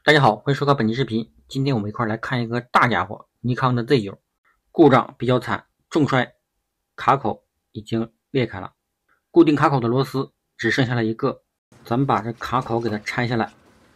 大家好，欢迎收看本期视频。今天我们一块来看一个大家伙，尼康的 Z9，故障比较惨，重摔，卡口已经裂开了，固定卡口的螺丝只剩下了一个，咱们把这卡口给它拆下来，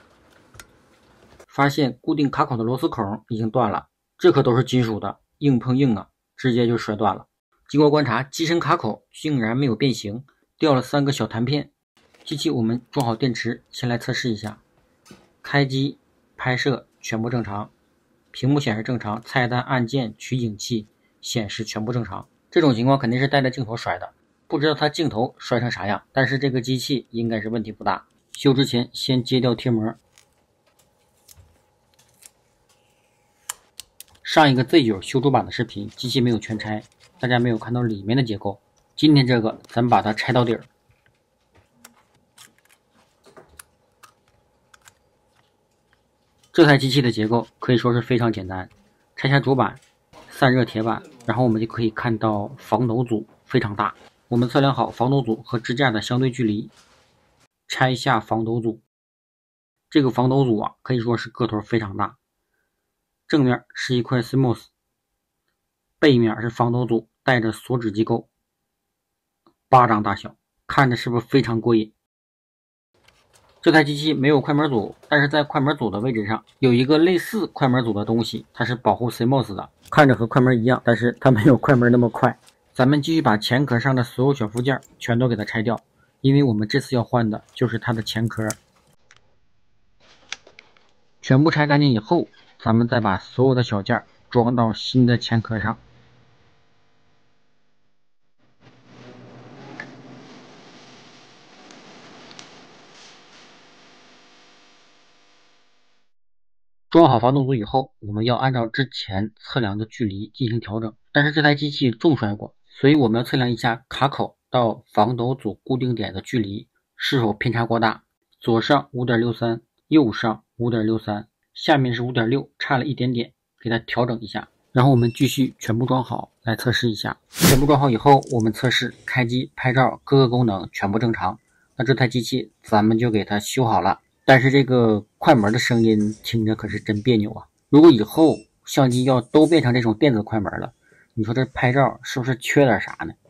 发现固定卡口的螺丝孔已经断了，这可都是金属的，硬碰硬啊，直接就摔断了。经过观察，机身卡口竟然没有变形，掉了3个小弹片。机器我们装好电池，先来测试一下，开机拍摄全部正常，屏幕显示正常，菜单按键取景器显示全部正常。这种情况肯定是带着镜头摔的，不知道它镜头摔成啥样，但是这个机器应该是问题不大。修之前先揭掉贴膜。上一个 Z9 修主板的视频，机器没有全拆，大家没有看到里面的结构。今天这个咱把它拆到底儿。这台机器的结构可以说是非常简单，拆下主板，散热铁板，然后我们就可以看到防抖组非常大。我们测量好防抖组和支架的相对距离，拆下防抖组。这个防抖组啊，可以说是个头非常大。正面是一块 CMOS， 背面是防抖组带着锁止机构，巴掌大小，看着是不是非常过瘾？这台机器没有快门组，但是在快门组的位置上有一个类似快门组的东西，它是保护 CMOS 的，看着和快门一样，但是它没有快门那么快。咱们继续把前壳上的所有小附件全都给它拆掉，因为我们这次要换的就是它的前壳。全部拆干净以后，咱们再把所有的小件装到新的前壳上。装好防抖组以后，我们要按照之前测量的距离进行调整。但是这台机器重摔过，所以我们要测量一下卡口到防抖组固定点的距离是否偏差过大。左上 5.63， 右上 5.63， 下面是 5.6， 差了一点点，给它调整一下。然后我们继续全部装好来测试一下。全部装好以后，我们测试开机、拍照各个功能全部正常。那这台机器咱们就给它修好了。但是这个快门的声音听着可是真别扭啊！如果以后相机要都变成这种电子快门了，你说这拍照是不是缺点啥呢？